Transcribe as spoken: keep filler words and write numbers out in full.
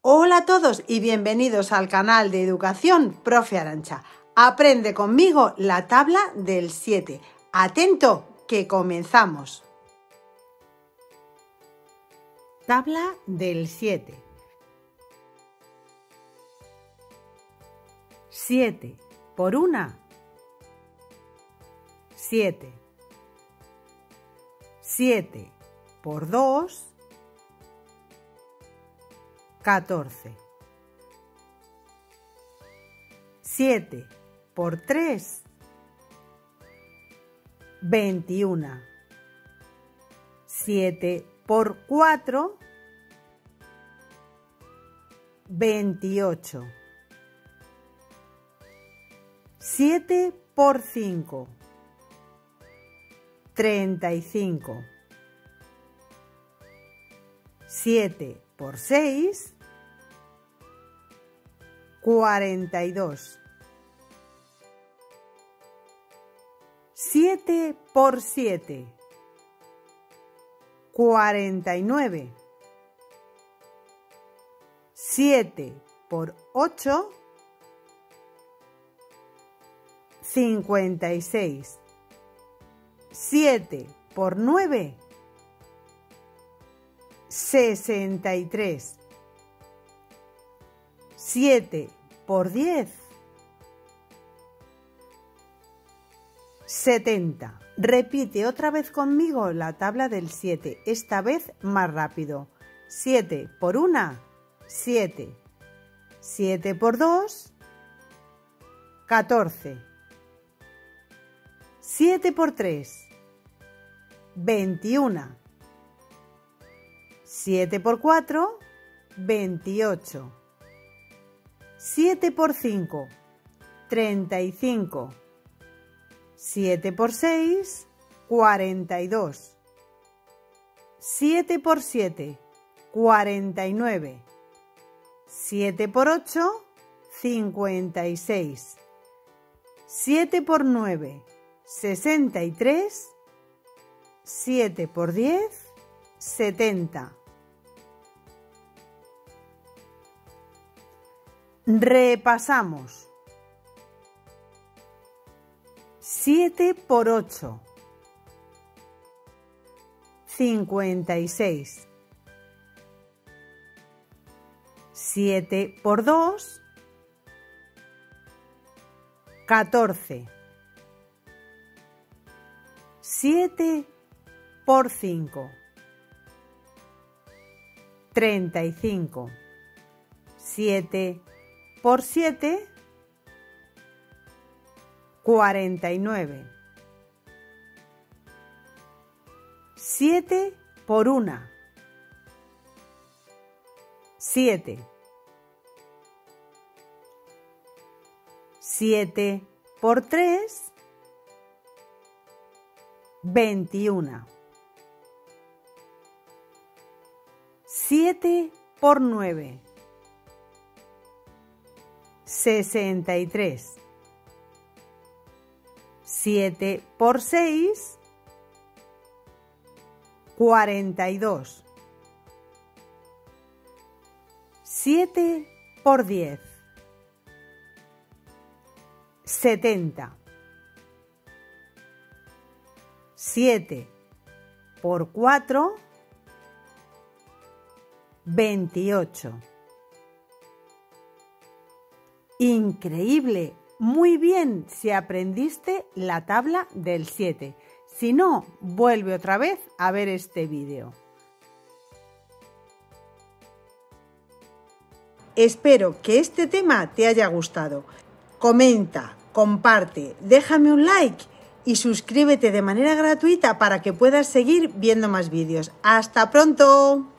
Hola a todos y bienvenidos al canal de Educación Profe Arantxa. Aprende conmigo la tabla del siete. Atento, que comenzamos. Tabla del siete. siete por una, siete. siete por dos, catorce. siete por tres, veintiuno. siete por cuatro, veintiocho. siete por cinco, treinta y cinco. siete por seis, cuarenta y dos. siete por siete, cuarenta y nueve. siete por ocho, cincuenta y seis. siete por nueve, sesenta y tres. siete por diez, setenta. Repite otra vez conmigo la tabla del siete, esta vez más rápido. siete por una, siete. siete por dos, catorce. siete por tres, veintiuno. siete por cuatro, veintiocho. siete por cinco, treinta y cinco. siete por seis, cuarenta y dos. siete por siete, cuarenta y nueve. siete por ocho, cincuenta y seis. siete por nueve, sesenta y tres. siete por diez, setenta. Repasamos. siete por ocho, cincuenta y seis. siete por dos, catorce. siete por cinco, treinta y cinco. siete por siete, cuarenta y nueve. siete por una, siete. siete por tres, veintiuno. siete por nueve, sesenta y tres. siete por seis, cuarenta y dos. siete por diez, setenta. siete por cuatro, veintiocho. Increíble. Muy bien si aprendiste la tabla del siete. Si no, vuelve otra vez a ver este vídeo. Espero que este tema te haya gustado. Comenta, comparte, déjame un like y suscríbete de manera gratuita para que puedas seguir viendo más vídeos. ¡Hasta pronto!